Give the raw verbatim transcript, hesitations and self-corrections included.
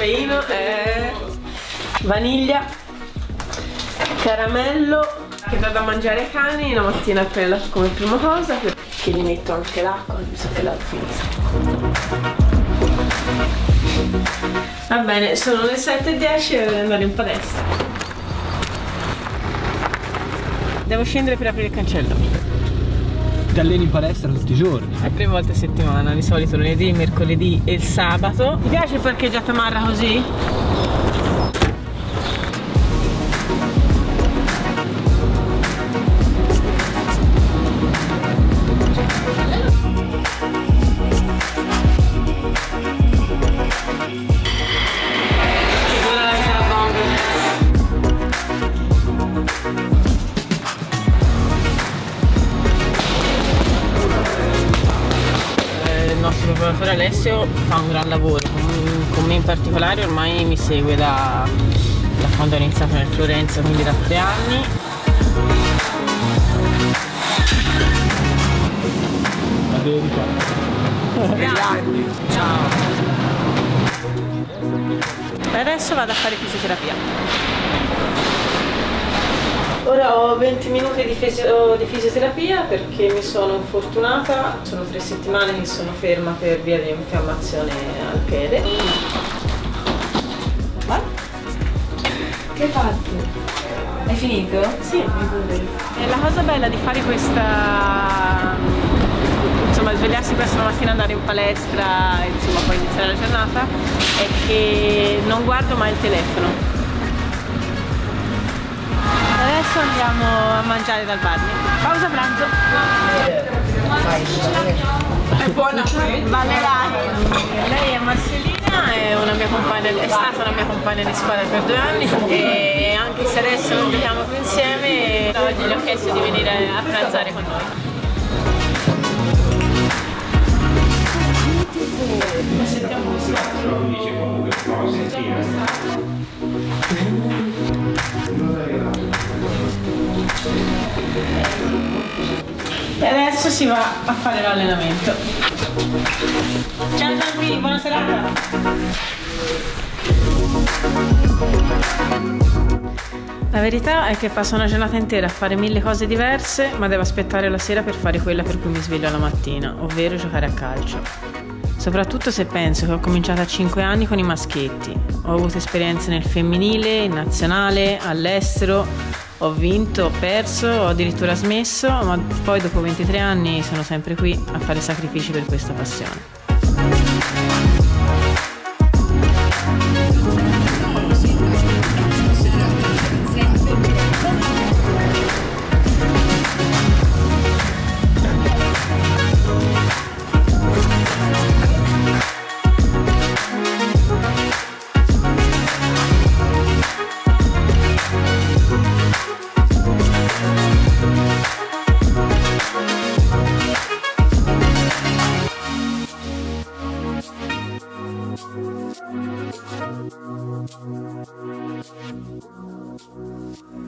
zaino è vaniglia, caramello che do da mangiare ai cani la mattina appena come prima cosa, perché gli metto anche l'acqua, mi sa che l'acqua finisce. Va bene, sono le sette e dieci e devo andare in palestra. Devo scendere per aprire il cancello. Ti alleni in palestra tutti i giorni? È tre volte a settimana, di solito lunedì, mercoledì e il sabato. Ti piace il parcheggiato Marra così? Il nostro preparatore Alessio fa un gran lavoro, con, con me in particolare ormai mi segue da, da quando ho iniziato nel Florenza, quindi da tre anni. La devo rifare. Tre anni! Ciao! E adesso vado a fare fisioterapia. Ora ho venti minuti di, fisio di fisioterapia perché mi sono infortunata, sono tre settimane che sono ferma per via di infiammazione al piede. Ma? Che hai fatto? Hai finito? Sì, ho finito. E la cosa bella di fare questa, insomma svegliarsi presto la mattina, andare in palestra e insomma poi iniziare la giornata è che non guardo mai il telefono. Adesso andiamo a mangiare dal bar. Pausa pranzo. È buona. Valerai. Lei è Marcellina, è, una mia compagna, è stata una mia compagna di squadra per due anni e anche se adesso non giochiamo più insieme, oggi gli ho chiesto di venire a pranzare con noi. Sentiamo e adesso si va a fare l'allenamento. Ciao tranquilli, buona serata. La verità è che passo una giornata intera a fare mille cose diverse, ma devo aspettare la sera per fare quella per cui mi sveglio la mattina, ovvero giocare a calcio. Soprattutto se penso che ho cominciato a cinque anni con i maschietti. Ho avuto esperienze nel femminile, in nazionale, all'estero, ho vinto, ho perso, ho addirittura smesso, ma poi dopo ventitré anni sono sempre qui a fare sacrifici per questa passione. Thank you.